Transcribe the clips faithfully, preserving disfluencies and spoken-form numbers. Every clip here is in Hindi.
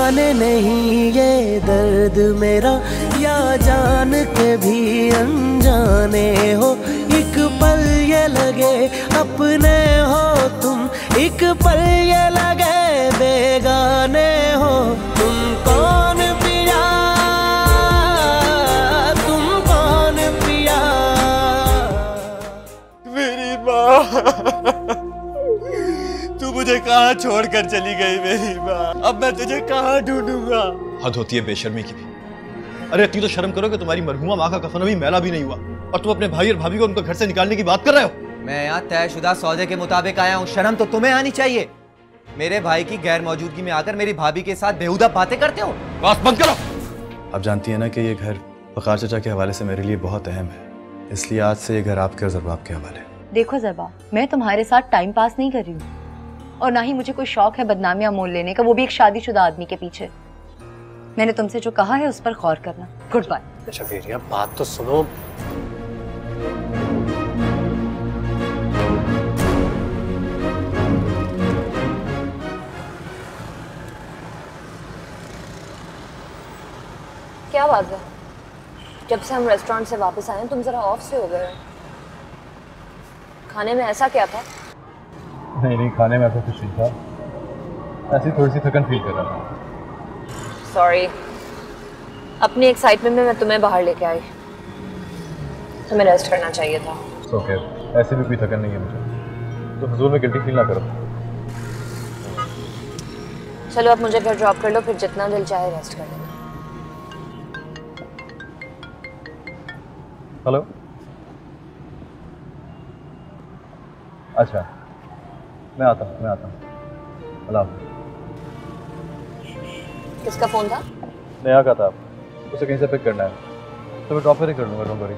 जाने नहीं ये दर्द मेरा, या जान के भी अनजाने हो। एक पल ये लगे अपने हो तुम, एक पल ये लगे बेगाने हो। तुम कौन पिया, तुम कौन पिया। मेरी माँ, तू मुझे कहाँ छोड़कर चली गई मेरी माँ। अब मैं तुझे कहाँ ढूंढूंगा। हद होती है बेशर्मी की भी। अरे इतनी तो शर्म करो कि तुम्हारी मरहुमा माँ का कफन अभी मैला भी नहीं हुआ और तुम अपने भाई और भाभी को उनको घर से निकालने की बात कर रहे हो। मैं यहाँ तयशुदा सौदे के मुताबिक आया हूँ, शर्म तो तुम्हें आनी चाहिए। मेरे भाई की गैर मौजूदगी में आकर मेरी भाभी के साथ बेहुदा बातें करते हो। बात बंद करो। आप जानती है ना कि ये घर वकार चाचा के हवाले से मेरे लिए बहुत अहम है, इसलिए आज से ये घर आपके और ज़रबाब के हवाले। देखो ज़रबा, मैं तुम्हारे साथ टाइम पास नहीं कर रही हूँ और ना ही मुझे कोई शौक है बदनामियां मोल लेने का, वो भी एक शादीशुदा आदमी के पीछे। मैंने तुमसे जो कहा है उस पर गौर करना। Good bye. अच्छा वीरिया, बात तो सुनो। क्या बात है, जब से हम रेस्टोरेंट से वापस आए तुम जरा ऑफ से हो गए। खाने में ऐसा क्या था? नहीं नहीं, खाने में ऐसा कुछ नहीं था, ऐसी थोड़ी सी थकन फील कर रहा था। सॉरी, अपनी एक्साइटमेंट में मैं तुम्हें बाहर लेके आई। तुम्हें रेस्ट करना चाहिए था। ओके, ऐसे भी कोई थकन नहीं है मुझे, तो हुजूर में गिल्टी फील ना करो। चलो अब मुझे घर ड्रॉप कर लो, फिर जितना दिल चाहे रेस्ट कर लेना। हेलो, अच्छा मैं आता हूँ मैं आता हूँ अल्लाह हाफ़िज़। किसका फोन था? नया का था, उसे कहीं से पिक करना है, तो मैं ड्रॉप ही कर लूँगा, डोंट वरी।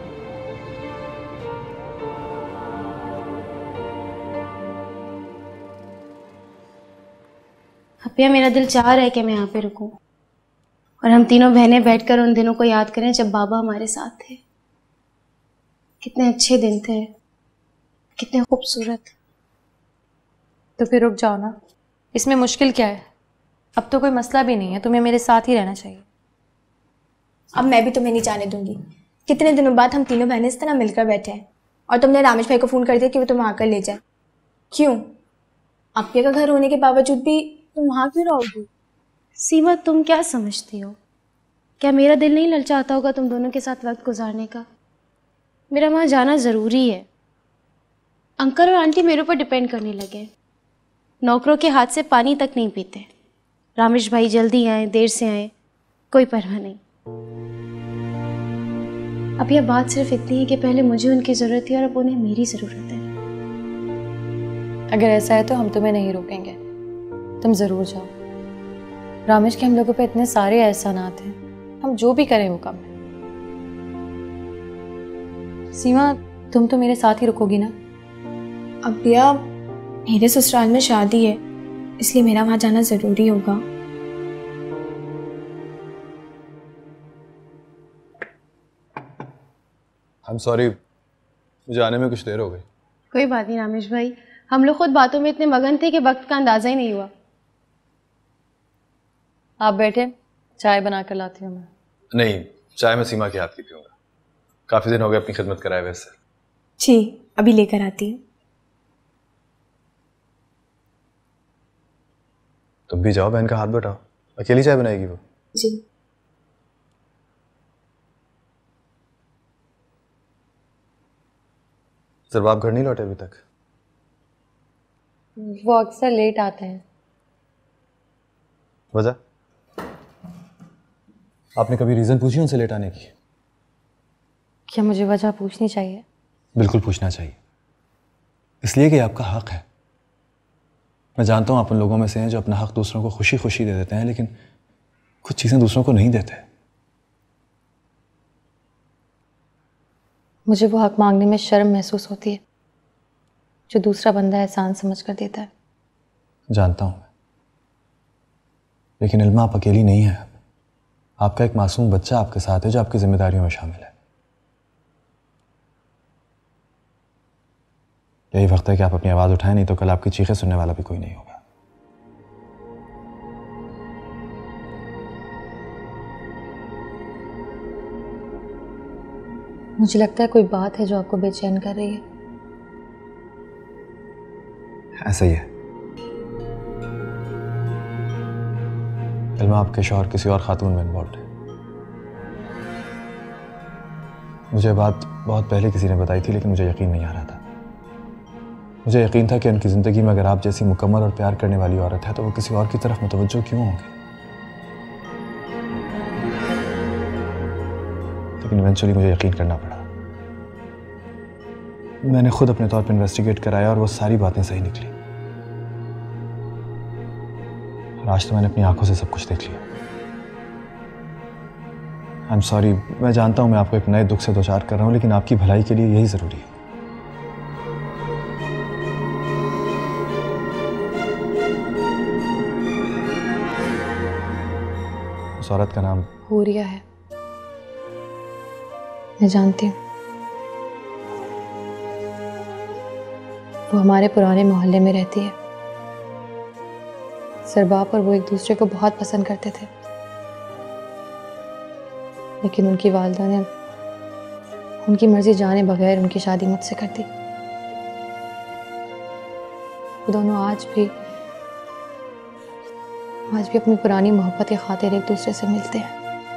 अपिया, मेरा दिल चाह रहा है कि मैं यहाँ पे रुकूं और हम तीनों बहनें बैठकर उन दिनों को याद करें जब बाबा हमारे साथ थे। कितने अच्छे दिन थे, कितने खूबसूरत। तो फिर रुक जाओ ना, इसमें मुश्किल क्या है? अब तो कोई मसला भी नहीं है, तुम्हें मेरे साथ ही रहना चाहिए। अब मैं भी तुम्हें नहीं जाने दूंगी। कितने दिनों बाद हम तीनों बहनें इस तरह मिलकर बैठे हैं और तुमने रामेश भाई को फ़ोन कर दिया कि वो तुम्हें आकर ले जाए। क्यों? आपके का घर होने के बावजूद भी तुम वहाँ क्यों रहोगी? सीमा, तुम क्या समझती हो? क्या मेरा दिल नहीं ललचाता होगा तुम दोनों के साथ वक्त गुजारने का? मेरा वहाँ जाना ज़रूरी है। अंकल और आंटी मेरे ऊपर डिपेंड करने लगे, नौकरों के हाथ से पानी तक नहीं पीते। रामेश भाई जल्दी आए देर से आए कोई परवाह नहीं। अब यह बात सिर्फ इतनी है कि पहले मुझे उनकी ज़रूरत थी और अब उन्हें मेरी ज़रूरत है। अगर ऐसा है तो हम तुम्हें नहीं रोकेंगे, तुम ज़रूर जाओ। रामेश के हम लोगों पे इतने सारे एहसानात हैं, हम जो भी करें वो कम है। सीमा, तुम तो मेरे साथ ही रुकोगी ना? अब भैया, मेरे ससुराल में शादी है, इसलिए मेरा वहाँ जाना ज़रूरी होगा। आई एम सॉरी, मुझे आने में कुछ देर हो गई। कोई बात नहीं रामेश भाई, हम लोग खुद बातों में इतने मगन थे कि वक्त का अंदाजा ही नहीं हुआ। आप बैठे, चाय बना कर लाती हूँ मैं। नहीं, चाय मैं सीमा के हाथ की पीऊंगा, काफी दिन हो गए अपनी खिदमत कराए वैसे। जी, अभी लेकर आती हूँ। तुम भी जाओ, बहन का हाथ बटाओ, अकेली चाय बनाएगी वो। जी। ज़रबाब घर नहीं लौटे अभी तक? वो अक्सर लेट आते हैं। वजह? आपने कभी रीजन पूछी उनसे लेट आने की? क्या मुझे वजह पूछनी चाहिए? बिल्कुल पूछना चाहिए, इसलिए कि आपका हक है। मैं जानता हूं आप उन लोगों में से हैं जो अपना हक दूसरों को खुशी खुशी दे देते हैं, लेकिन कुछ चीजें दूसरों को नहीं देते। मुझे वो हक मांगने में शर्म महसूस होती है जो दूसरा बंदा एहसान समझ कर देता है। जानता हूं मैं, लेकिन इल्मा आप अकेली नहीं है। आपका एक मासूम बच्चा आपके साथ है जो आपकी जिम्मेदारियों में शामिल है। यही वक्त है कि आप अपनी आवाज उठाएं, नहीं तो कल आपकी चीखें सुनने वाला भी कोई नहीं होगा। मुझे लगता है कोई बात है जो आपको बेचैन कर रही है। ऐसा ही है। इल्मा, आपके शौहर किसी और खातून में इन्वॉल्व है। मुझे बात बहुत पहले किसी ने बताई थी, लेकिन मुझे यकीन नहीं आ रहा था। मुझे यकीन था कि उनकी ज़िंदगी में अगर आप जैसी मुकम्मल और प्यार करने वाली औरत है तो वो किसी और की तरफ मुतवज्जो क्यों होंगे। लेकिन इवेंचुअली मुझे यकीन करना पड़ा। मैंने खुद अपने तौर पर इन्वेस्टिगेट कराया और वो सारी बातें सही निकली। और आज तो मैंने अपनी आंखों से सब कुछ देख लिया। आई एम सॉरी, मैं जानता हूं मैं आपको एक नए दुख से दो चार कर रहा हूं, लेकिन आपकी भलाई के लिए यही जरूरी है। उस औरत का नाम हूरिया है, मैं जानती हूँ। वो हमारे पुराने मोहल्ले में रहती है। सरबाब और वो एक दूसरे को बहुत पसंद करते थे, लेकिन उनकी वालिदा ने उनकी मर्जी जाने बगैर उनकी शादी मुझसे कर दी। वो दोनों आज भी आज भी अपनी पुरानी मोहब्बत की खातिर एक दूसरे से मिलते हैं।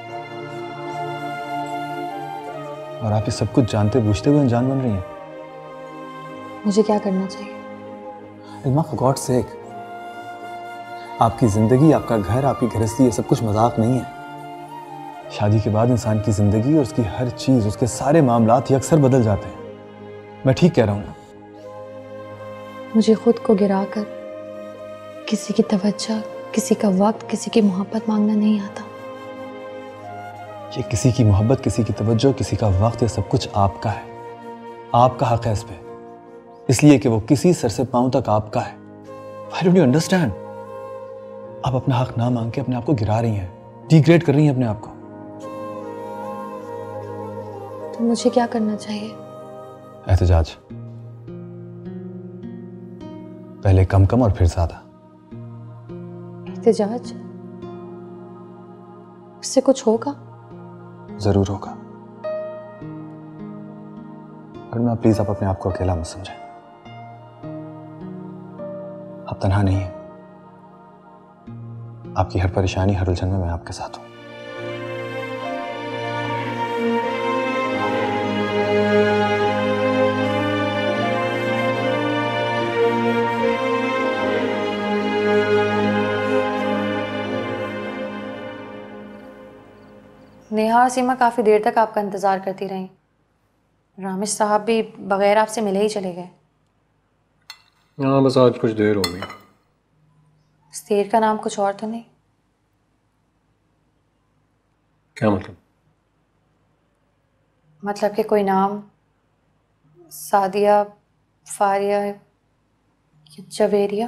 और आप ये सब कुछ जानते बूझते हुए अनजान बन रही हैं। मुझे क्या करना चाहिए? इल्मा, फॉर गॉड सेक, आपकी जिंदगी, आपका घर, आपकी गृहस्थी, ये सब कुछ मजाक नहीं है। शादी के बाद इंसान की जिंदगी और उसकी हर चीज, उसके सारे मामलात ही अक्सर बदल जाते हैं। मैं ठीक कह रहा हूं ना? मुझे खुद को गिराकर किसी की तवज्जो, किसी का वक्त, किसी की मोहब्बत मांगना नहीं आता। ये किसी की मोहब्बत, किसी की तवज्जो, किसी का वक्त, ये सब कुछ आपका है। आपका हक है इस पे, इसलिए कि वो किसी सर से पांव तक आपका है। Why don't you understand? आप अपना हक ना मांग के अपने आप को गिरा रही हैं, डिग्रेड कर रही हैं अपने आप को। तो मुझे क्या करना चाहिए? एहतजाज, पहले कम कम और फिर ज्यादा। एहतजाज? उससे कुछ होगा? जरूर होगा। और मैं प्लीज आप अपने आप को अकेला मत समझें। आप तन्हा नहीं हैं। आपकी हर परेशानी, हर उलझन में मैं आपके साथ हूं। नेहा और सीमा काफी देर तक आपका इंतजार करती रहीं। रामिश साहब भी बगैर आपसे मिले ही चले गए। हाँ, बस आज कुछ देर हो गई। इस देर का नाम कुछ और तो नहीं? क्या मतलब? मतलब कि कोई नाम, सादिया, फारिया या जवेरिया?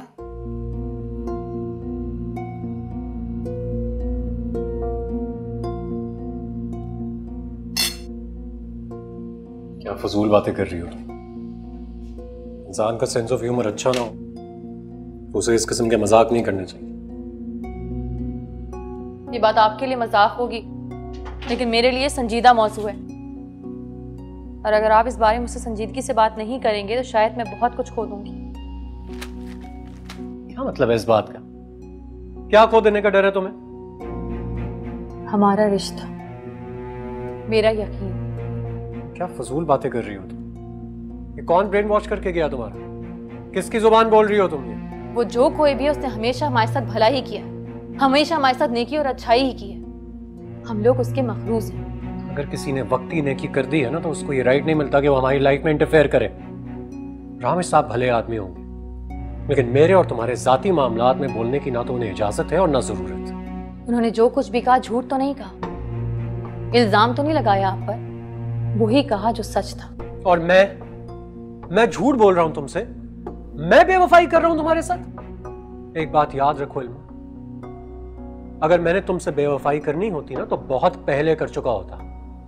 क्या फजूल बातें कर रही हो तुम? इंसान का सेंस ऑफ ह्यूमर अच्छा ना हो तो उसे इस किस्म के मजाक नहीं करने चाहिए। ये बात आपके लिए मजाक होगी, लेकिन मेरे लिए संजीदा मौजू है। और अगर आप इस बारे में मुझसे संजीदगी से बात नहीं करेंगे तो शायद मैं बहुत कुछ खो दूंगी। क्या मतलब है इस बात का? क्या खो देने का डर है तुम्हें? हमारा रिश्ता, मेरा यकीन। क्या फजूल बातें कर रही हो तुम? ये कौन ब्रेन वॉश करके गया तुम्हारा? किसकी जुबान बोल रही हो तुम? ये वो जो कोई भी है उसने हमेशा हमारे साथ भला ही किया, हमेशा हमारे साथ नेकी और अच्छाई ही की है। हम लोग उसके मखरूज हैं। अगर किसी ने वक्ती नेकी कर दी है ना तो उसको ये राइट नहीं मिलता कि वो हमारी लाइफ में इंटरफेयर करे। रामिश साहब भले आदमी होंगे, लेकिन मेरे और तुम्हारे जाती मामलात में बोलने की ना तो उन्हें इजाजत है और ना जरूरत। उन्होंने जो कुछ भी कहा झूठ तो नहीं कहा, इल्जाम तो नहीं लगाया आप पर, वही कहा जो सच था। और मैं मैं झूठ बोल रहा हूं तुमसे? मैं बेवफाई कर रहा हूं तुम्हारे साथ? एक बात याद रखो इल्मा, अगर मैंने तुमसे बेवफाई करनी होती ना तो बहुत पहले कर चुका होता।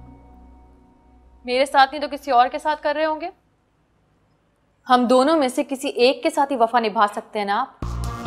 मेरे साथ नहीं तो किसी और के साथ कर रहे होंगे। हम दोनों में से किसी एक के साथ ही वफा निभा सकते हैं ना आप।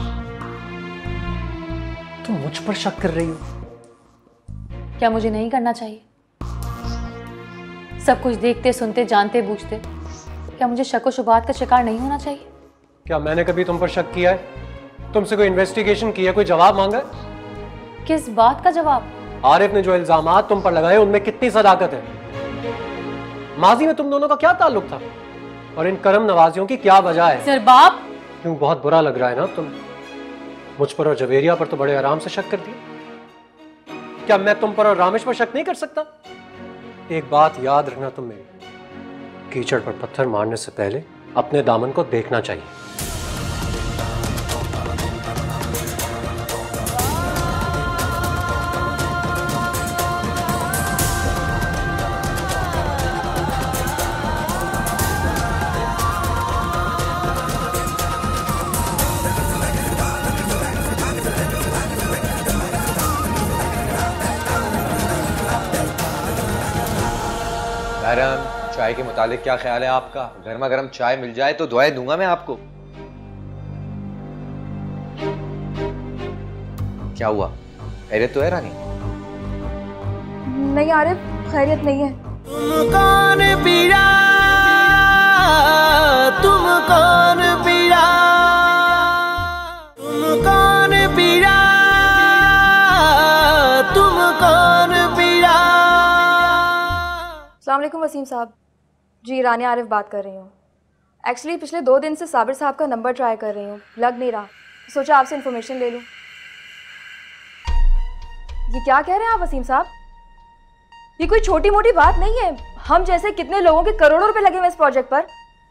तुम मुझ पर शक कर रही हो? क्या मुझे नहीं करना चाहिए? सब कुछ देखते सुनते जानते बूझते क्या मुझे शक व शुबहात का शिकार नहीं होना चाहिए? क्या मैंने कभी तुम पर शक किया है? तुमसे कोई इन्वेस्टिगेशन की है, कोई जवाब मांगा है? किस बात का जवाब? आरिफ ने जो इल्जामात तुम पर लगाए उनमें कितनी सदाकत है? माजी में तुम दोनों का क्या ताल्लुक था? और इन करम नवाजियों की क्या वजह है? सर बाप, क्यों, बहुत बुरा लग रहा है ना तुम? मुझ पर और जवेरिया पर तो बड़े आराम से शक कर दिया। क्या मैं तुम पर और रामेश पर शक नहीं कर सकता? एक बात याद रखना तुम मेरी, कीचड़ पर पत्थर मारने से पहले अपने दामन को देखना चाहिए। मैडम, चाय के मुतालिक क्या ख्याल है आपका? गर्मा गर्म चाय मिल जाए तो दुआएं दूंगा मैं आपको। क्या हुआ, खैरियत तो है रानी? नहीं आरिफ, खैरियत नहीं है। तुम कौन पिया, तुम कौन पिया, तुम कौन पिया, तुम कौन पिया। अस्सलाम वालेकुम वसीम साहब। जी, रानी आरिफ बात कर रही हूँ। एक्चुअली पिछले दो दिन से साबिर साहब का नंबर ट्राई कर रही हूँ, लग नहीं रहा, सोचा आपसे इन्फॉर्मेशन ले लूँ। ये क्या कह रहे हैं आप वसीम साहब? ये कोई छोटी मोटी बात नहीं है। हम जैसे कितने लोगों के करोड़ों रुपए लगे हुए इस प्रोजेक्ट पर।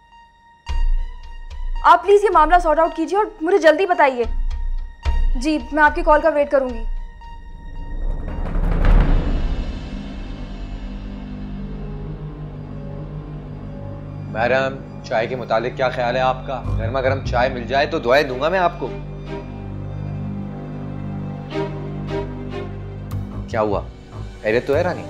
आप प्लीज ये मामला सॉर्ट आउट कीजिए और मुझे जल्दी बताइए। जी, मैं आपकी कॉल का वेट करूंगी। मैडम, चाय के मुतालिक क्या ख्याल है आपका? गर्मा गर्म चाय मिल जाए तो दुआएं दूंगा मैं आपको। क्या हुआ, खैरियत तो है रानी?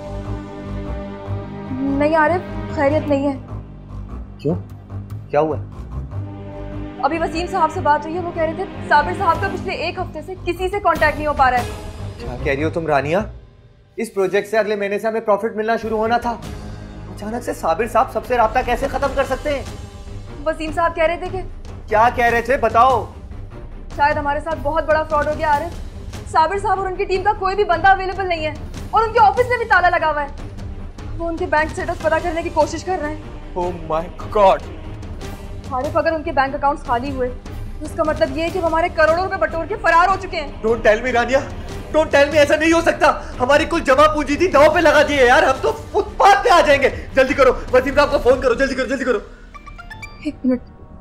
नहीं आरिफ, खैरियत नहीं है। क्यों, क्या हुआ? अभी वसीम साहब से बात हुई है, वो कह रहे थे साबिर साहब का पिछले एक हफ्ते से किसी से कांटेक्ट नहीं हो पा रहा है। क्या कह रही हो तुम रानिया? इस प्रोजेक्ट से अगले महीने से हमें प्रॉफिट मिलना शुरू होना था, अचानक से साबिर साहब सबसे राब्ता कैसे खत्म कर सकते हैं? वसीम साहब कह रहे थे कि क्या कह रहे थे, बताओ। शायद हमारे साथ बहुत बड़ा फ्रॉड हो गया आरिफ। साबिर साहब और उनकी टीम का कोई भी बंदा अवेलेबल नहीं है और उनके ऑफिस में भी ताला लगा हुआ है। वो उनके बैंक स्टेटस पता करने की कोशिश कर रहे हैं। Oh my God. आरिफ, अगर उनके बैंक अकाउंट्स खाली हुए तो इसका मतलब ये है कि वो हमारे करोड़ों रुपए बटोर के फरार हो चुके हैं। Don't tell me Rania, don't tell me, ऐसा नहीं हो सकता। हमारी कुल जमा पूंजी थी दांव पे लगा दी है यार, हम तो फुटपाथ पे आ जाएंगे। जल्दी करो, वसीम साहब को फोन करो, जल्दी करो जल्दी करो। एक मिनट।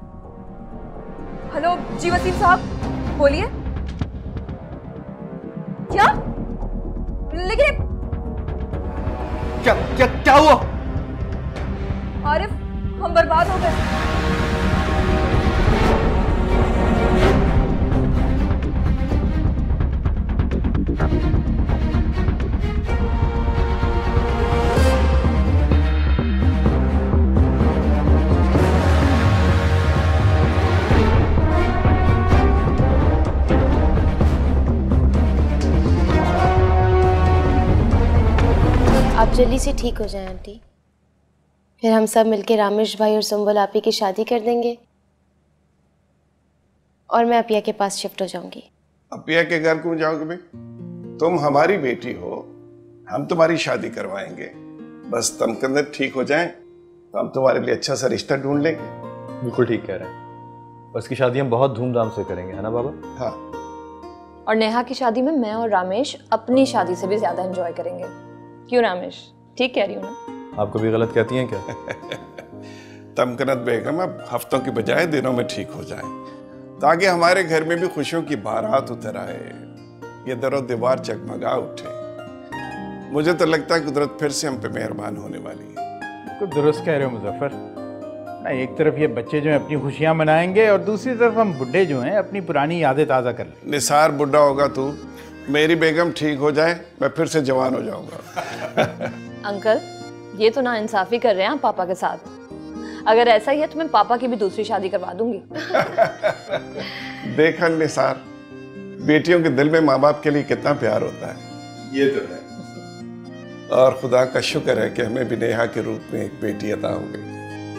हेलो जी वसीम साहब, बोलिए। क्या? लेकिन क्या क्या क्या हुआ? आरिफ, हम बर्बाद हो गए। आप जल्दी से ठीक हो जाएं आंटी, फिर हम सब मिलके रामेश भाई और सुंबल आपी की शादी कर देंगे और मैं अपिया के पास शिफ्ट हो जाऊंगी। अपिया के घर क्यों जाओगे भाई? तुम हमारी बेटी हो, हम तुम्हारी शादी करवाएंगे। बस तमकंदर ठीक हो जाए तो हम तुम्हारे लिए अच्छा सा रिश्ता ढूंढ लेंगे। बिल्कुल ठीक कह रहे हैं। उसकी शादी हम बहुत धूमधाम से करेंगे, है ना बाबा? हाँ। और नेहा की शादी में मैं और रामेश अपनी शादी से भी ज्यादा एंजॉय करेंगे। क्यों रामेश, ठीक कह रही हूँ ना? आपको भी गलत कहती हैं क्या? तमकनत बेगम अब हफ्तों की बजाय दिनों में ठीक हो जाए ताकि हमारे घर में भी खुशियों की बारात उतर आए, ये दरो दीवार जगमगा उठे। मुझे तो लगता है कुदरत फिर से हम पे मेहरबान होने वाली है। तो दुरुस्त कह रहे हो मुजफ्फर। ना एक तरफ ये बच्चे जो हैं अपनी खुशियां मनाएंगे और दूसरी तरफ हम बुढ़े जो हैं अपनी पुरानी यादें ताज़ा कर लेंगे। निसार बुढ़ा होगा तू, मेरी बेगम ठीक हो जाए मैं फिर से जवान हो जाऊंगा। अंकल, ये तो ना इंसाफी कर रहे हैं आप पापा के साथ। अगर ऐसा ही है तो मैं पापा की भी दूसरी शादी करवा दूंगी। देखा निसार, बेटियों के दिल में माँ बाप के लिए कितना प्यार होता है। ये तो है। और खुदा का शुक्र है कि हमें भी नेहा के रूप में एक बेटी अता हो गई।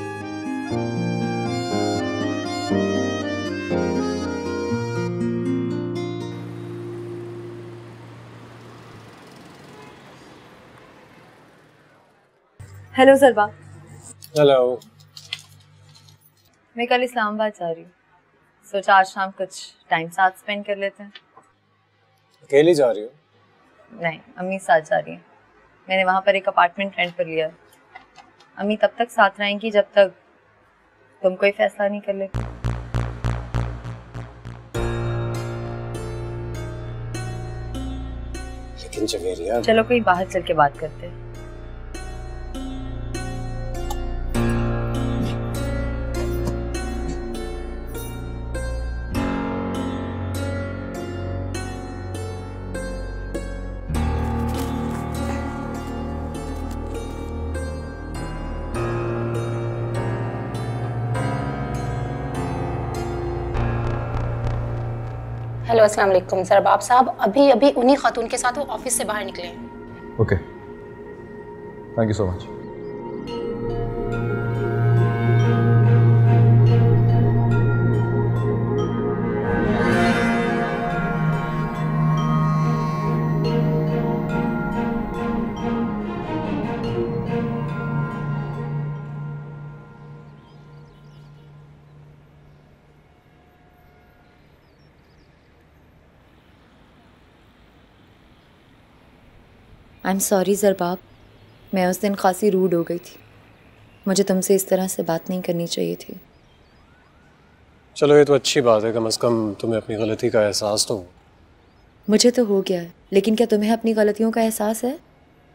हेलो सरबा। हेलो। मैं कल इस्लामाबाद जा रही हूँ, सोचा आज शाम कुछ टाइम साथ स्पेंड कर लेते हैं। अकेली जा रही हो? नहीं, अम्मी साथ जा रही है। मैंने वहाँ पर एक अपार्टमेंट रेंट पर लिया है। अम्मी तब तक साथ रहेंगी जब तक तुम कोई फैसला नहीं कर लेते। लेकिन जवेरिया, चलो कहीं बाहर चल के बात करते हैं। हेलो, अस्सलाम वालेकुम। सरबाब साहब अभी अभी उन्हीं खातून के साथ वो ऑफिस से बाहर निकले हैं। Okay, thank you so much. I am sorry Zarbab, मैं उस दिन खासी रूड हो गई थी। मुझे तुमसे इस तरह से बात नहीं करनी चाहिए थी। चलो ये तो अच्छी बात है, कम से कम तुम्हें अपनी गलती का एहसास तो हो। मुझे तो हो गया है, लेकिन क्या तुम्हें अपनी गलतियों का एहसास है?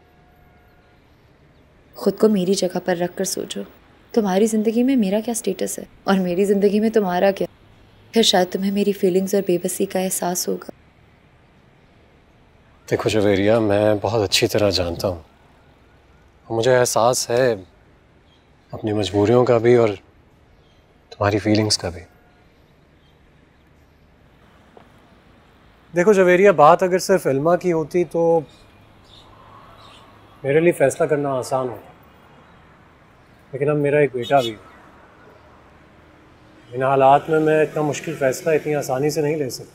खुद को मेरी जगह पर रख कर सोचो, तुम्हारी ज़िंदगी में मेरा क्या स्टेटस है और मेरी ज़िंदगी में तुम्हारा क्या। फिर शायद तुम्हें मेरी फीलिंग्स और बेबसी का एहसास होगा। देखो जवेरिया, मैं बहुत अच्छी तरह जानता हूँ, मुझे एहसास है अपनी मजबूरियों का भी और तुम्हारी फीलिंग्स का भी। देखो जवेरिया, बात अगर सिर्फ इल्मा की होती तो मेरे लिए फैसला करना आसान होता, लेकिन अब मेरा एक बेटा भी है। इन हालात में मैं इतना मुश्किल फैसला इतनी आसानी से नहीं ले सकता।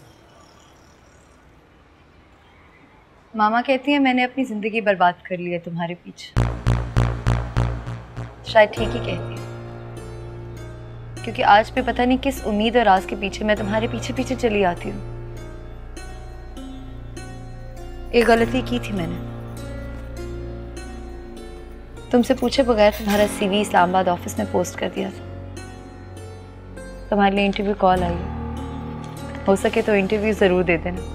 मामा कहती है मैंने अपनी ज़िंदगी बर्बाद कर ली है तुम्हारे पीछे। शायद ठीक ही कहती है, क्योंकि आज भी पता नहीं किस उम्मीद और राज के पीछे मैं तुम्हारे पीछे पीछे चली आती हूँ। एक गलती की थी मैंने, तुमसे पूछे बगैर तुम्हारा सीवी इस्लामाबाद ऑफिस में पोस्ट कर दिया था। तुम्हारे लिए इंटरव्यू कॉल आई है, हो सके तो इंटरव्यू ज़रूर दे देना।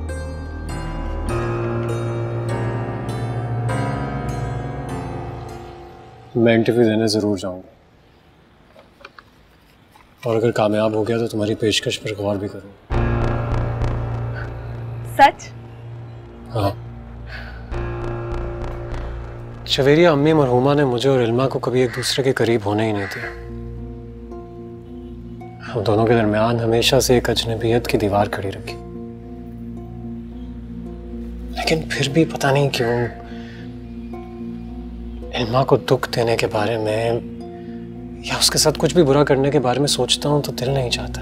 मैं इंटरव्यू देने ज़रूर जाऊंगा, और अगर कामयाब हो गया तो तुम्हारी पेशकश पर गौर भी करूंगा। सच? हाँ। जवेरिया, अम्मी मरहूमा ने मुझे और इल्मा को कभी एक दूसरे के करीब होने ही नहीं दिया। हम दोनों के दरमियान हमेशा से एक अजनबियत की दीवार खड़ी रखी, लेकिन फिर भी पता नहीं क्यों इल्मा को दुख देने के बारे में या उसके साथ कुछ भी बुरा करने के बारे में सोचता हूं तो दिल नहीं चाहता।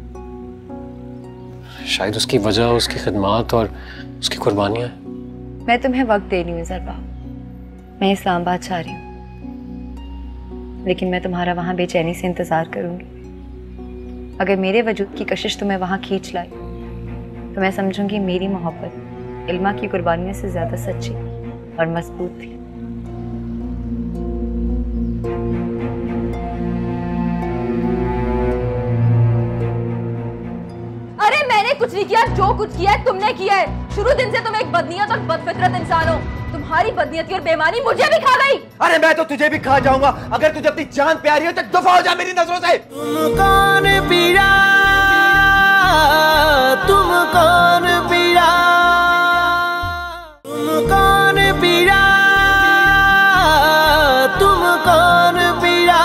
शायद उसकी वजह उसकी खिदमत और उसकी कुर्बानियां हैं। मैं तुम्हें वक्त दे रही हूँ ज़रबा, मैं इस्लामाबाद जा रही हूँ, लेकिन मैं तुम्हारा वहाँ बेचैनी से इंतज़ार करूँगी। अगर मेरे वजूद की कशिश तुम्हें वहाँ खींच लाई तो मैं समझूंगी मेरी मोहब्बत इल्मा की कुर्बानियों से ज़्यादा सच्ची और मजबूत थी। अरे मैंने कुछ नहीं किया, जो कुछ किया है तुमने किया है। शुरू दिन से तुम एक बदनीयत और बदफितरत इंसान हो। तुम्हारी बदनीयती और बेईमानी मुझे भी खा गई। अरे मैं तो तुझे भी खा जाऊंगा। अगर तुझे अपनी जान प्यारी हो तो दफा हो जा मेरी नजरों से। तुम कौन पिया, तुम कौन पिया, तुम कौन पिया, तुम कौन पिया।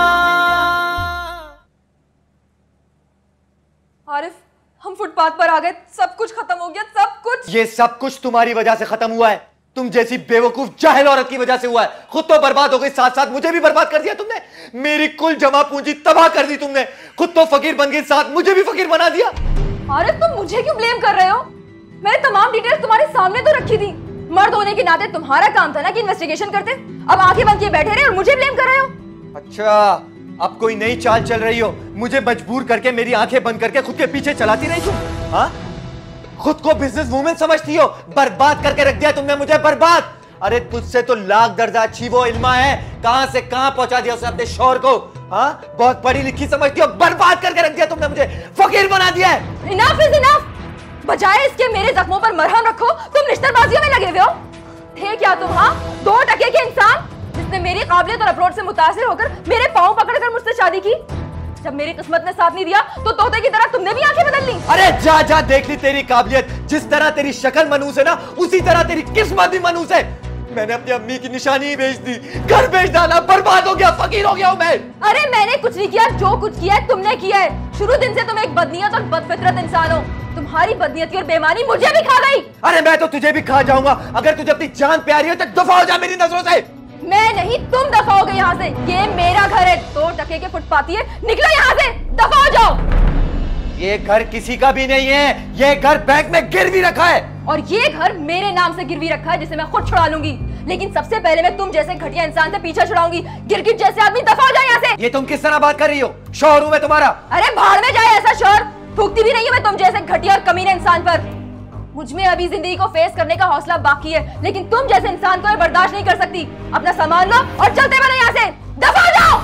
आरिफ, हम फुटपाथ पर आ गए, सब कुछ खत्म हो गया, सब कुछ। ये सब कुछ तुम्हारी वजह से खत्म हुआ है। तुम जैसी बेवकूफ जाहिल औरत की वजह से हुआ है। खुद तो बर्बाद हो गई, साथ साथ मुझे भी बर्बाद कर दिया तुमने। मेरी कुल जमा पूंजी तबाह कर दी तुमने। खुद तो फकीर बन गई, साथ मुझे भी फकीर बना दिया। अरे तुम मुझे क्यों ब्लेम कर रहे हो? मैंने तमाम डिटेल्स तुम्हारे सामने तो रखी थी। मर्द होने के नाते तुम्हारा काम था ना कि इन्वेस्टिगेशन करते। अब आंखें बंद किए बैठे रहे और मुझे ब्लेम कर रहे हो। अच्छा, अब कोई नई चाल चल रही हो, मुझे मजबूर करके मेरी आंखें बंद करके खुद के पीछे चलाती रही तुम। हाँ, खुद को बिजनेस वूमेन समझती हो। बर्बाद करके रख दिया तुमने मुझे, बर्बाद। अरे तुझसे तो लाख दर्जा अच्छी वो इल्मा है, कहां से कहां पहुंचा दिया उसने अपने शौहर को। हाँ, बहुत पढ़ी लिखी समझती हो, बर्बाद करके रख दिया तुमने मुझे, फकीर बना दिया है। Enough is enough. बजाय इसके मेरे जख्मों पर मरहम रखो, तुम रिश्तेबाजियों में लगे हुए हो। थे क्या तुम, हाँ, दो टके के इंसान जिसने मेरी काबिलियत और अप्रोच से मुतासिर होकर मेरे पांव पकड़कर मुझसे शादी की। जब मेरी किस्मत ने साथ नहीं दिया तो तोते की तरह तुमने भी आंखें बदल ली। अरे जा जा, देख ली तेरी काबिलियत। जिस तरह तेरी शक्ल मनूस है ना, उसी तरह तेरी किस्मत भी मनूस है। मैंने अपनी अम्मी की निशानी ही बेच दी, घर बेच डाला, बर्बाद हो गया, फकीर हो गया हूं मैं। अरे मैंने कुछ नहीं किया, जो कुछ किया है तुमने किया है। शुरू दिन से तुम एक बदनीयत और बदफितरत इंसान हो। तुम्हारी बदनीयती और बेईमानी मुझे भी खा गई। अरे मैं तो तुझे भी खा जाऊंगा। अगर तुझे अपनी जान प्यारी हो तो दफा हो जा मेरी नजरों से। मैं नहीं, तुम दफा हो गए यहाँ से। ये मेरा घर है, दो टके के फुटपाती है, निकलो यहाँ से, दफा हो जाओ। ये घर किसी का भी नहीं है, ये घर बैंक में गिरवी रखा है। और ये घर मेरे नाम से गिरवी रखा है, जिसे मैं खुद छुड़ा लूंगी। लेकिन सबसे पहले मैं तुम जैसे घटिया इंसान से पीछा छुड़ाऊंगी। गिरगिट जैसे आदमी, दफा हो जाए यहाँ से। ये तुम किस तरह बात कर रही हो? शौहर हूं मैं तुम्हारा। अरे भाड़ में जाए ऐसा शौहर। थूकती भी नहीं हूं मैं तुम जैसे घटिया और कमीने इंसान पर। मुझ में अभी जिंदगी को फेस करने का हौसला बाकी है, लेकिन तुम जैसे इंसान को बर्दाश्त नहीं कर सकती। अपना सामान लो और चलते बनो यहाँ से, दफा हो जाओ।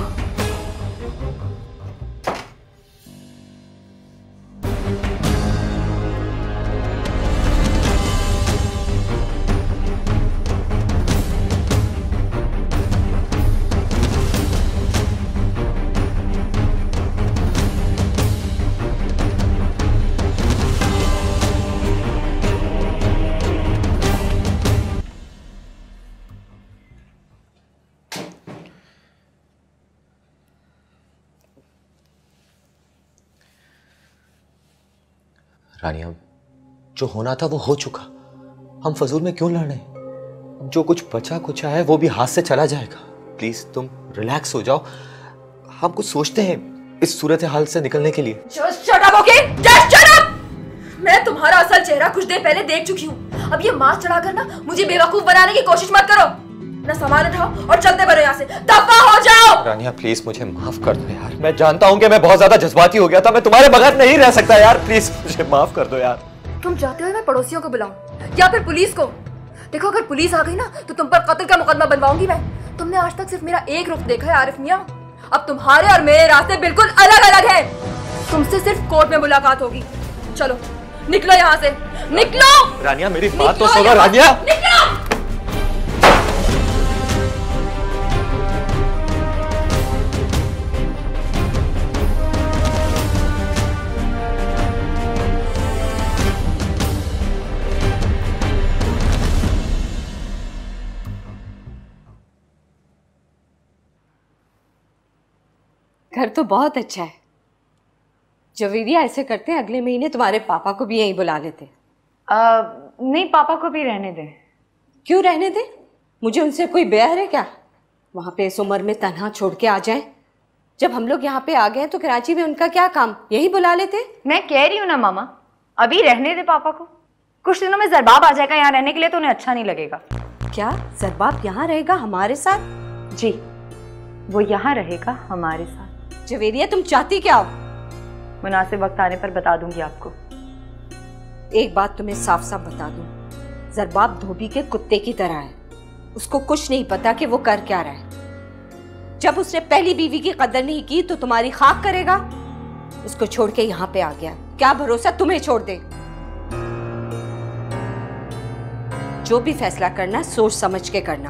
रानिया, जो होना था वो हो चुका। हम फजूल में क्यों लड़ रहे? जो कुछ बचा कुछ है वो भी हाथ से चला जाएगा। प्लीज तुम रिलैक्स हो जाओ, हम कुछ सोचते हैं इस सूरत हाल से निकलने के लिए। Just shut up, okay? Just shut up! मैं तुम्हारा असल चेहरा कुछ देर पहले देख चुकी हूँ। अब ये मास्क चढ़ाकर ना मुझे बेवकूफ बनाने की कोशिश मत करो। अपना सामान उठाओ और चलते बनो यहाँ से, दफा हो जाओ। रानिया प्लीज मुझे माफ कर दो यार। मैं जानता हूँ कि मैं बहुत ज्यादा जज्बाती हो गया था। मैं तुम्हारे बगैर नहीं रह सकता यार। प्लीज मुझे माफ कर दो यार। तुम चाहते हो मैं पड़ोसियों को बुलाऊं या फिर पुलिस को? देखो, अगर पुलिस आ गई ना तो तुम पर कत्ल का मुकदमा बनवाऊंगी मैं। तुमने आज तक सिर्फ मेरा एक रुख देखा है आरिफ मियां। अब तुम्हारे और मेरे रास्ते बिल्कुल अलग अलग हैं। तुमसे सिर्फ कोर्ट में मुलाकात होगी। चलो निकलो यहाँ से, निकलो। रानिया मेरी बात तो सुनो रानिया। निकलो। घर तो बहुत अच्छा है। जवेरिया ऐसे करते हैं, अगले महीने तुम्हारे पापा को भी यहीं बुला लेते। आ, नहीं, पापा को भी रहने दे। क्यों रहने दे? मुझे उनसे कोई बैर है क्या? वहाँ पे इस उम्र में तन्हा छोड़ के आ जाए। जब हम लोग यहाँ पे आ गए तो कराची में उनका क्या काम, यही बुला लेते। मैं कह रही हूँ ना मामा, अभी रहने दे पापा को। कुछ दिनों में जरबाब आ जाएगा यहाँ रहने के लिए, तो उन्हें अच्छा नहीं लगेगा। क्या जरबाब यहाँ रहेगा हमारे साथ? जी, वो यहाँ रहेगा हमारे साथ। जवेरिया तुम चाहती क्या हो? मुनासिब वक्त आने पर बता दूंगी आपको। एक बात तुम्हें साफ साफ बता दूं, जरबाब धोबी के कुत्ते की तरह है। उसको कुछ नहीं पता कि वो कर क्या रहा है। जब उसने पहली बीवी की कदर नहीं की तो तुम्हारी खाक करेगा। उसको छोड़ के यहाँ पे आ गया, क्या भरोसा तुम्हें छोड़ दे। जो भी फैसला करना सोच समझ के करना।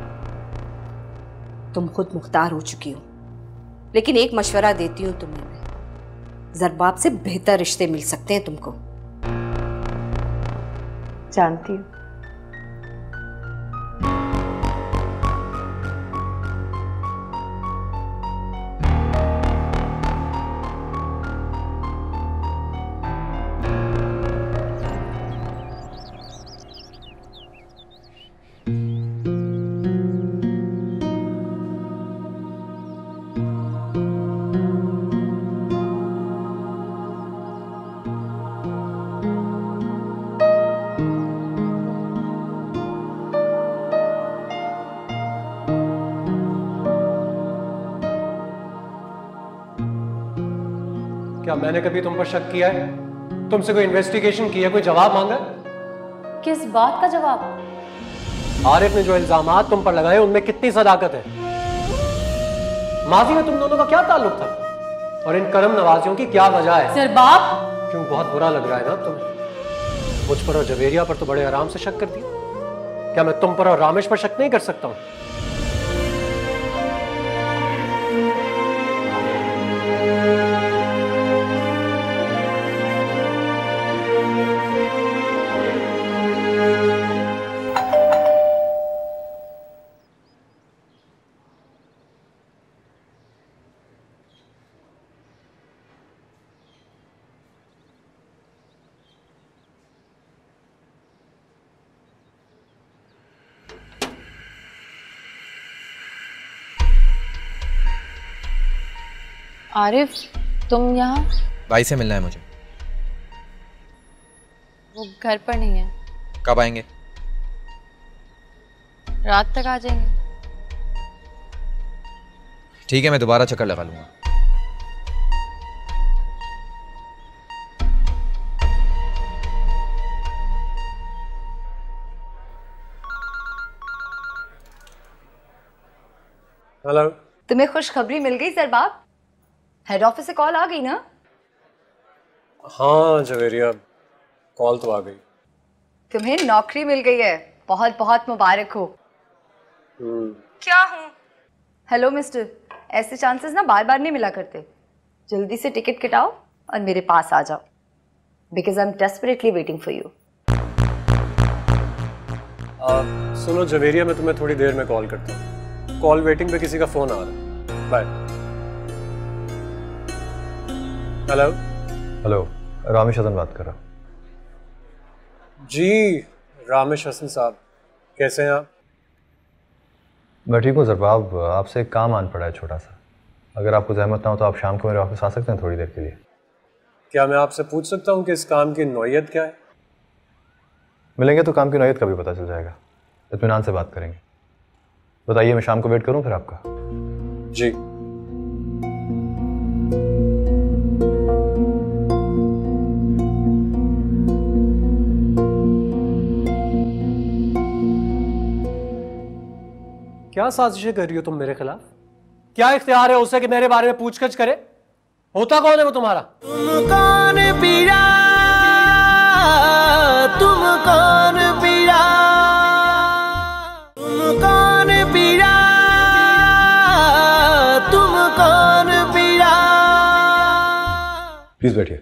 तुम खुद मुख्तार हो चुकी हो, लेकिन एक मशवरा देती हूँ तुम्हें मैं, जरबाब से बेहतर रिश्ते मिल सकते हैं तुमको। जानती हूँ। क्या मैंने कभी तुम पर शक किया है? तुमसे कोई इन्वेस्टिगेशन की है, कोई जवाब मांगा? किस बात का जवाब? आरिफ ने जो इल्जामात तुम पर लगाए उनमें कितनी सदाकत है? माजी में तुम दोनों का क्या ताल्लुक था? और इन करम नवाजियों की क्या वजह है? सर बाप, क्यों बहुत बुरा लग रहा है ना तुम्हें? मुझ पर और जवेरिया पर तो बड़े आराम से शक कर दिया। क्या मैं तुम पर और रामेश पर शक नहीं कर सकता हूं? आरिफ, तुम यहाँ? भाई से मिलना है मुझे। वो घर पर नहीं है। कब आएंगे? रात तक आ जाएंगे। ठीक है, मैं दोबारा चक्कर लगा लूंगा। हेलो। तुम्हें खुशखबरी मिल गई सरबाब? हेड ऑफिस से कॉल आ गई ना? हाँ जवेरिया, कॉल तो आ गई। तुम्हें नौकरी मिल गई है, बहुत बहुत मुबारक हो। क्या हूँ? हेलो मिस्टर, ऐसे चांसेस ना बार बार नहीं मिला करते। जल्दी से टिकट कटाओ और मेरे पास आ जाओ, because I am desperately waiting for you. सुनो जवेरिया, मैं तुम्हें थोड़ी देर में कॉल करता हूँ। कॉल वेटिंग पे किसी का फोन आ रहा है। Bye. Hello. Hello, Ramesh Hasan बात कर रहा हूँ। जी रामेश हसन साहब, कैसे हैं आप? मैं ठीक हूँ ज़रबाब, आपसे एक काम आन पड़ा है छोटा सा। अगर आपको ज़हमत ना हो तो आप शाम को मेरे ऑफिस आ सकते हैं थोड़ी देर के लिए। क्या मैं आपसे पूछ सकता हूँ कि इस काम की नौयत क्या है? मिलेंगे तो काम की नौयत का भी पता चल जाएगा। इत्मीनान से बात करेंगे। बताइए, मैं शाम को वेट करूँ फिर आपका? जी। क्या साजिशें कर रही हो तुम मेरे खिलाफ? क्या इख्तियार है उसे कि मेरे बारे में पूछताछ करे? होता कौन है वो तुम्हारा? तुम कौन पिया, तुम कौन पिया, तुम कौन पिया, तुम कौन पिया। प्लीज बैठिए।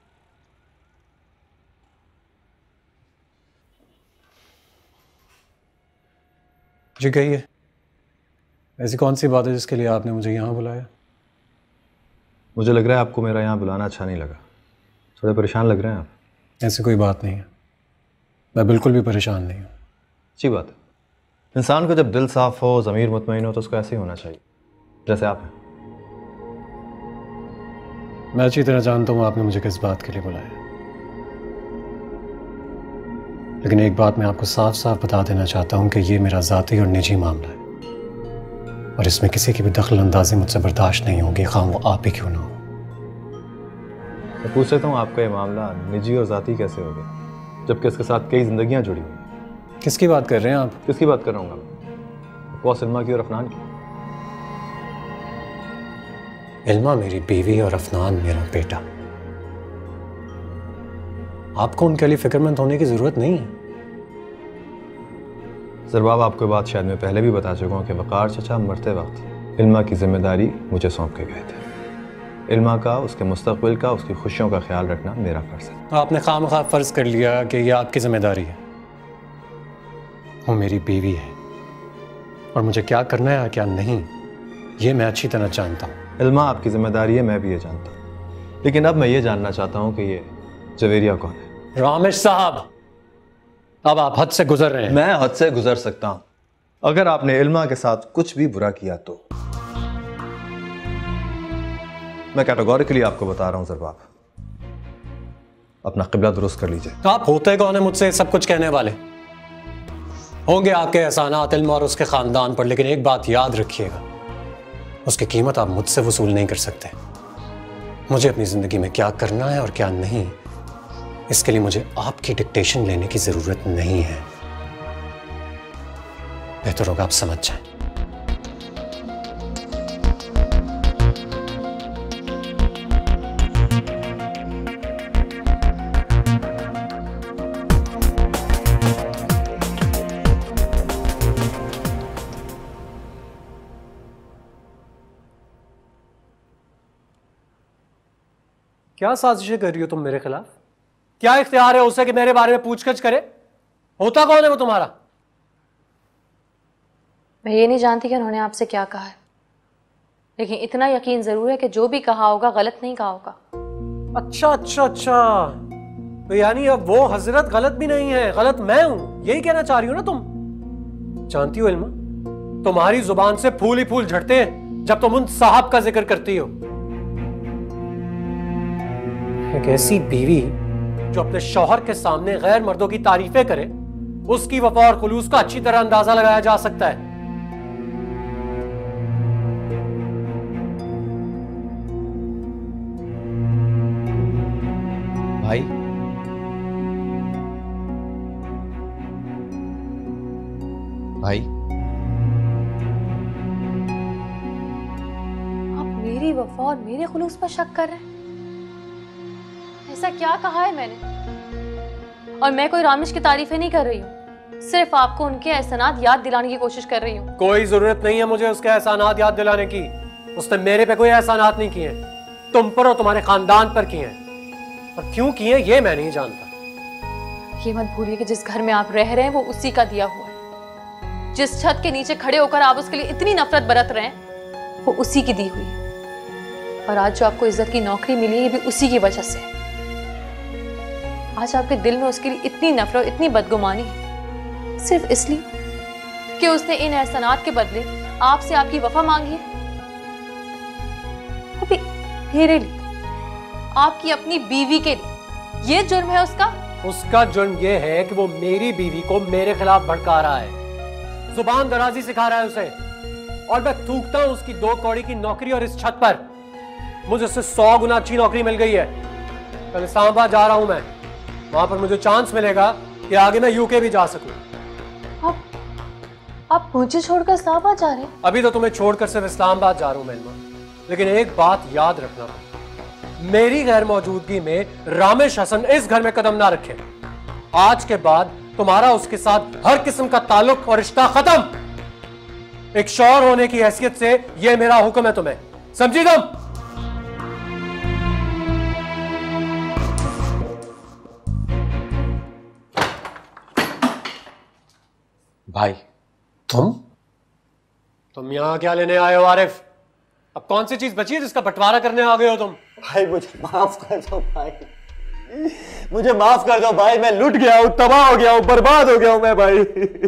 जी कहिए, ऐसी कौन सी बात है जिसके लिए आपने मुझे यहाँ बुलाया? मुझे लग रहा है आपको मेरा यहाँ बुलाना अच्छा नहीं लगा। थोड़े परेशान लग रहे हैं आप। ऐसी कोई बात नहीं है, मैं बिल्कुल भी परेशान नहीं हूँ। अच्छी बात है। इंसान को जब दिल साफ हो, ज़मीर मुतमईन हो, तो उसको ऐसे ही होना चाहिए जैसे आप हैं। मैं अच्छी तरह जानता हूँ आपने मुझे किस बात के लिए बुलाया, लेकिन एक बात मैं आपको साफ साफ बता देना चाहता हूँ कि ये मेरा ज़ाती और निजी मामला है और इसमें किसी की भी दखल अंदाजी मुझसे बर्दाश्त नहीं होगी, खाम वो आप ही क्यों ना हो। मैं पूछ सकता हूँ, आपका ये मामला निजी और ज़ाती कैसे हो गया, जबकि इसके साथ कई जिंदगियाँ जुड़ी हुई? किसकी बात कर रहे हैं आप? किसकी बात कर रहा हूँ? बॉस इल्मा की और अफनान की। इल्मा मेरी बीवी और अफनान मेरा बेटा। आपको उनके लिए फिक्रमंद होने की जरूरत नहीं है। ज़रबाब, आपको बात शायद मैं पहले भी बता चुका हूँ कि वक़ार चचा मरते वक्त इल्मा की जिम्मेदारी मुझे सौंप के गए थे। इल्मा का, उसके मुस्तकबिल का, उसकी खुशियों का ख्याल रखना मेरा फ़र्ज़ है। आपने खामखा फ़र्ज़ कर लिया कि यह आपकी जिम्मेदारी है। वो मेरी बीवी है और मुझे क्या करना है क्या नहीं ये मैं अच्छी तरह जानता हूँ। इल्मा आपकी जिम्मेदारी है, मैं भी ये जानता हूँ, लेकिन अब मैं ये जानना चाहता हूँ कि ये जवेरिया कौन है? रामेश साहब, अब आप हद से गुजर रहे हैं। मैं हद से गुजर सकता हूँ अगर आपने इल्मा के साथ कुछ भी बुरा किया तो। मैं कैटेगोरिकली आपको बता रहा हूँ ज़रबाब, अपना क़िबला दुरुस्त कर लीजिए। तो आप होते कौन है मुझसे सब कुछ कहने वाले? होंगे आपके एहसानात इल्मा और उसके ख़ानदान पर, लेकिन एक बात याद रखिएगा, उसकी कीमत आप मुझसे वसूल नहीं कर सकते। मुझे अपनी जिंदगी में क्या करना है और क्या नहीं, इसके लिए मुझे आपकी डिक्टेशन लेने की जरूरत नहीं है। बेहतर होगा आप समझ जाएं। क्या साजिशें कर रही हो तुम मेरे खिलाफ? क्या इख्तियार है उसे कि मेरे बारे में पूछगछ करे? होता कौन है वो तुम्हारा? मैं ये नहीं जानती कि उन्होंने आपसे क्या कहा है, लेकिन इतना यकीन जरूर है कि जो भी कहा होगा गलत नहीं कहा होगा। अच्छा अच्छा अच्छा, तो यानी अब वो हजरत गलत भी नहीं है, गलत मैं हूं, यही कहना चाह रही हो ना तुम? जानती हो इल्मा, तुम्हारी जुबान से फूल ही फूल झड़ते हैं जब तुम उन साहब का जिक्र करती हो। एक ऐसी बीवी जो अपने शौहर के सामने गैर मर्दों की तारीफें करे, उसकी वफा और खुलूस का अच्छी तरह अंदाजा लगाया जा सकता है। भाई भाई आप मेरी वफा और मेरे खुलूस पर शक कर रहे हैं? ऐसा क्या कहा है मैंने? और मैं कोई रामिश की तारीफें नहीं कर रही हूँ, सिर्फ आपको उनके एहसानात याद दिलाने की कोशिश कर रही हूँ। कोई जरूरत नहीं है मुझे उसके एहसानात याद दिलाने की। उसने मेरे पे कोई एहसानात नहीं किए, तुम पर और तुम्हारे खानदान पर किए हैं। और क्यों किए ये मैं नहीं जानता। ये मत भूलिए कि जिस घर में आप रह रहे हैं वो उसी का दिया हुआ है। जिस छत के नीचे खड़े होकर आप उसके लिए इतनी नफरत बरत रहे हैं वो उसी की दी हुई है। और आज जो आपको इज्जत की नौकरी मिली है ये भी उसी की वजह से। आज आपके दिल में उसके लिए इतनी नफरत, इतनी बदगुमानी है सिर्फ इसलिए कि उसने इन एहसानात के बदले आपसे आपकी वफा मांगी है, वो भी मेरे लिए, आपकी अपनी बीवी के लिए। ये जुर्म है उसका? उसका जुर्म ये है कि वो मेरी बीवी को मेरे खिलाफ भड़का रहा है, जुबान दराजी सिखा रहा है उसे। और मैं थूकता हूं उसकी दो कौड़ी की नौकरी और इस छत पर मुझे उससे सौ गुना अच्छी नौकरी मिल गई है। कल इस्लामाबाद जा रहा हूं मैं, वहां पर मुझे चांस मिलेगा कि आगे मैं यूके भी जा सकूं। आप आप मुझे छोड़कर इस्लामाबाद जा रहे हैं? अभी तो तुम्हें छोड़कर सिर्फ इस्लामाबाद जा रहा हूं मेलमा, लेकिन एक बात याद रखना, मेरी गैर मौजूदगी में रामेश हसन इस घर में कदम ना रखे। आज के बाद तुम्हारा उसके साथ हर किस्म का ताल्लुक और रिश्ता खत्म। एक शौहर होने की हैसियत से यह मेरा हुक्म है तुम्हें, समझी तुम? भाई तुम तुम यहां क्या लेने आए हो आरिफ? अब कौन सी चीज बची है जिसका बंटवारा करने आ गए हो तुम? भाई मुझे माफ कर दो भाई, मुझे माफ कर दो भाई, मैं लुट गया हूं, तबाह हो गया हूं, बर्बाद हो गया हूं मैं भाई।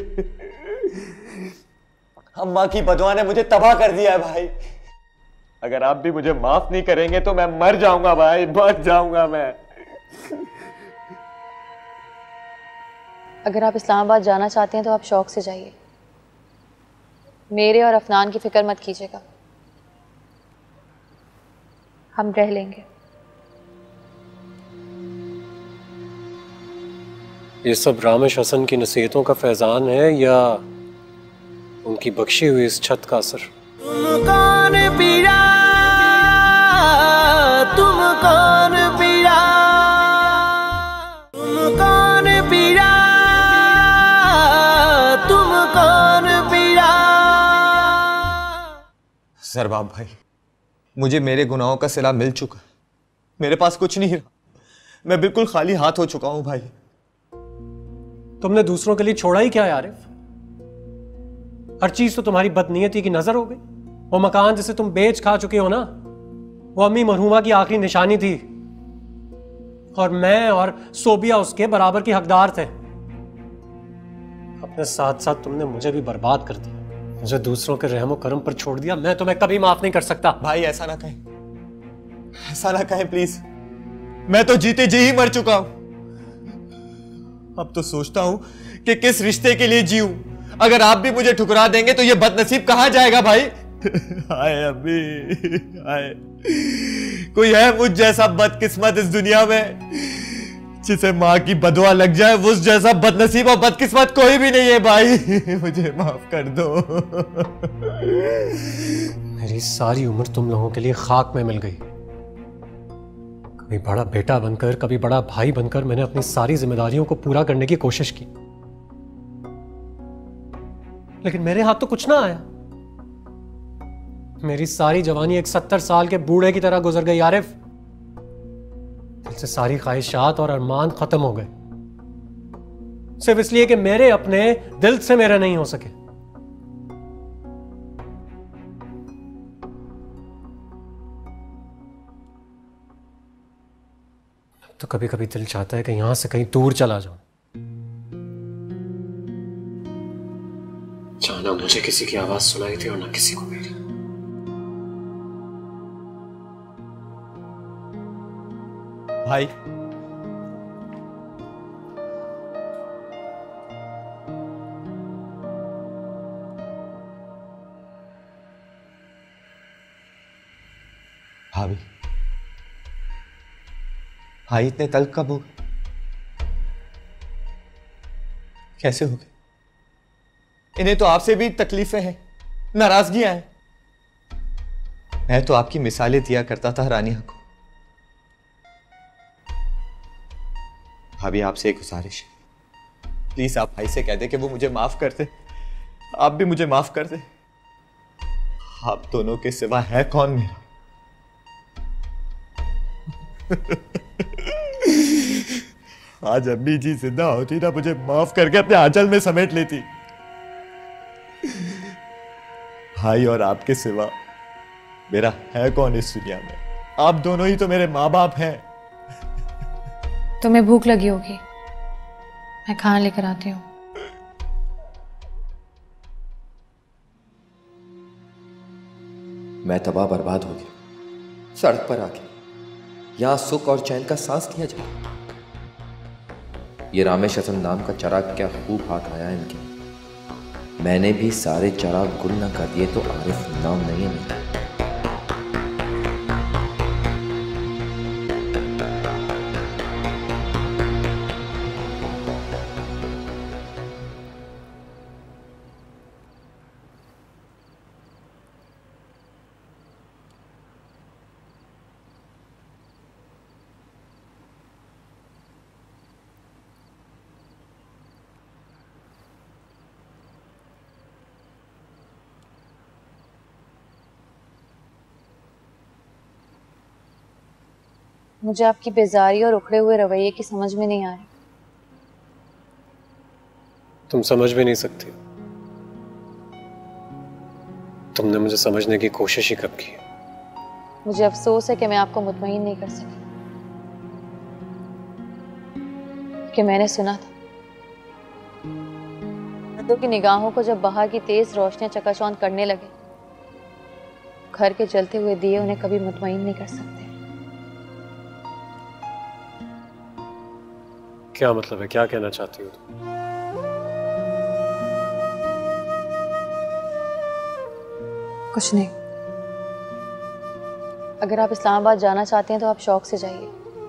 अम्मा की बदुआ ने मुझे तबाह कर दिया है भाई। अगर आप भी मुझे माफ नहीं करेंगे तो मैं मर जाऊंगा भाई, मर जाऊंगा मैं। अगर आप इस्लामाबाद जाना चाहते हैं तो आप शौक से जाइए, मेरे और अफनान की फिक्र मत कीजिएगा, हम रह लेंगे। ये सब रामेश हसन की नसीहतों का फैजान है या उनकी बख्शी हुई इस छत का असर? तुम कौन पिया, तुम कौन पिया, तुम कौन पिया, तुम कौन पिया। सरबाब भाई, मुझे मेरे गुनाहों का सिला मिल चुका, मेरे पास कुछ नहीं रहा, मैं बिल्कुल खाली हाथ हो चुका हूं भाई। तुमने दूसरों के लिए छोड़ा ही क्या है आरिफ? हर चीज तो तुम्हारी बदनीयती की नजर हो गई। वो मकान जिसे तुम बेच खा चुके हो ना, वो अम्मी मरहूमा की आखिरी निशानी थी, और मैं और सोबिया उसके बराबर के हकदार थे। अपने साथ साथ तुमने मुझे भी बर्बाद कर दिया, मुझे दूसरों के रहमो करम पर छोड़ दिया। मैं तुम्हें कभी माफ नहीं कर सकता। भाई ऐसा ना कहें, ऐसा ना कहें प्लीज, मैं तो जीते जी ही मर चुका हूं। अब तो सोचता हूं कि किस रिश्ते के लिए जीऊं। अगर आप भी मुझे ठुकरा देंगे तो ये बदनसीब कहां जाएगा भाई। हाय अभी, हाय कोई है मुझ जैसा बदकिस्मत इस दुनिया में जिसे माँ की बदुआ लग जाए? उस जैसा बदनसीब और बदकिस्मत कोई भी नहीं है भाई। मुझे माफ कर दो। मेरी सारी उम्र तुम लोगों के लिए खाक में मिल गई। कभी बड़ा बेटा बनकर, कभी बड़ा भाई बनकर मैंने अपनी सारी जिम्मेदारियों को पूरा करने की कोशिश की, लेकिन मेरे हाथ तो कुछ ना आया। मेरी सारी जवानी एक सत्तर साल के बूढ़े की तरह गुजर गई आरिफ। दिल से सारी ख्वाहिशात और अरमान खत्म हो गए, सिर्फ इसलिए कि मेरे अपने दिल से मेरे नहीं हो सके। तो कभी कभी दिल चाहता है कि यहां से कहीं दूर चला जाऊं, जहां ना मुझे किसी की आवाज सुनाई थी और ना किसी को मेरी। भाई भाभी, भाई इतने तल्ख कब हो गए? कैसे हो गए? इन्हें तो आपसे भी तकलीफें हैं, नाराजगियां हैं। मैं तो आपकी मिसालें दिया करता था रानिया को। भाभी, आपसे एक गुजारिश है, प्लीज आप भाई से कह दे कि वो मुझे माफ कर दे। आप भी मुझे माफ कर दे। आप दोनों के सिवा है कौन मेरा? आज अम्मी जी जिंदा होती ना, मुझे माफ करके अपने आंचल में समेट लेती। भाई और आपके सिवा मेरा है कौन इस दुनिया में? आप दोनों ही तो मेरे माँ बाप हैं। तुम्हें भूख लगी होगी, मैं खाना लेकर आती हूँ। मैं तबाह बर्बाद हो गया, सड़क पर आके यहां सुख और चैन का सांस लिया जाए। ये रामेश हसन नाम का चराग क्या खूब हाथ आया इनके। मैंने भी सारे चराग गुल न कर दिए तो आरिफ नाम नहीं है मेरा। मुझे आपकी बेजारी और उखड़े हुए रवैये की समझ में नहीं आ रही। तुम समझ भी नहीं सकती। तुमने मुझे समझने की कोशिश ही कब की? मुझे अफसोस है कि मैं आपको मुतमईन नहीं कर सकी, कि मैंने सुना था मर्दों की निगाहों को जब बाहर की तेज रोशनियां चकाचौंध करने लगे, घर के जलते हुए दिए उन्हें कभी मुतमईन नहीं कर सकते। क्या मतलब है? क्या कहना चाहती हो तुम? कुछ नहीं। अगर आप इस्लामाबाद जाना चाहते हैं तो आप शौक से जाइए।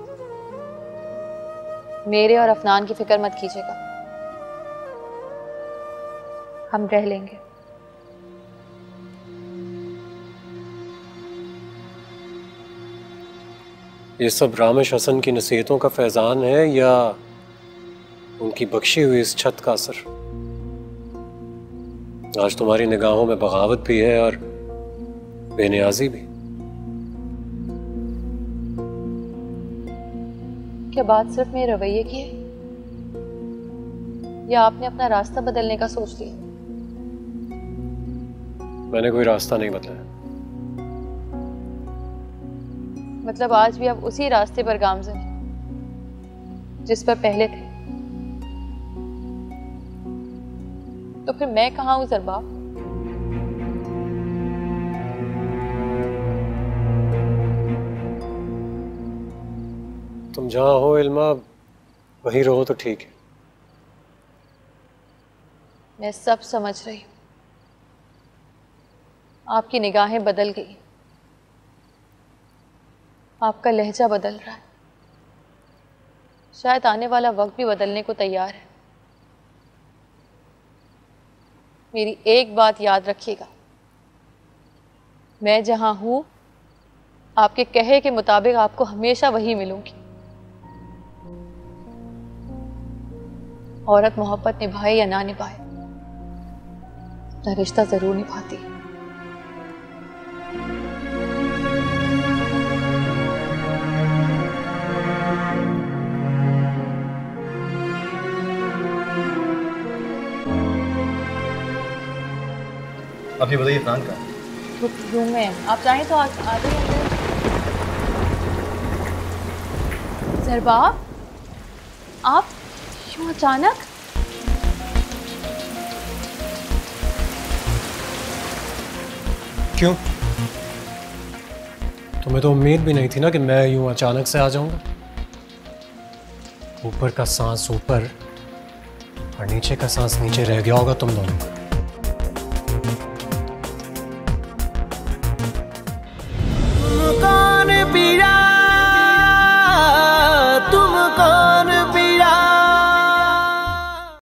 मेरे और अफनान की फिक्र मत कीजिएगा, हम रह लेंगे। ये सब रामेश हसन की नसीहतों का फैजान है या उनकी बख्शी हुई इस छत का असर? आज तुम्हारी निगाहों में बगावत भी है और बेनियाजी भी। क्या बात सिर्फ मेरे रवैये की है या आपने अपना रास्ता बदलने का सोच लिया? मैंने कोई रास्ता नहीं बदला। मतलब आज भी आप उसी रास्ते पर गामज़न हैं जिस पर पहले थे। तो फिर मैं कहाँ हूं ज़रबाब? तुम जहां हो इल्मा, वहीं रहो तो ठीक है। मैं सब समझ रही हूँ। आपकी निगाहें बदल गई, आपका लहजा बदल रहा है, शायद आने वाला वक्त भी बदलने को तैयार है। मेरी एक बात याद रखिएगा, मैं जहां हूं आपके कहे के मुताबिक आपको हमेशा वही मिलूंगी। औरत मोहब्बत निभाए या ना निभाए, अपना रिश्ता जरूर निभाती है। आप ये बताइए इरफान कहाँ है? रूम में है, आप चाहें तो आ जाइए। ज़रबाब, आप क्यों अचानक? क्यों? तुम्हें तो उम्मीद भी नहीं थी ना कि मैं यूं अचानक से आ जाऊंगा। ऊपर का सांस ऊपर और नीचे का सांस नीचे रह गया होगा तुम दोनों का।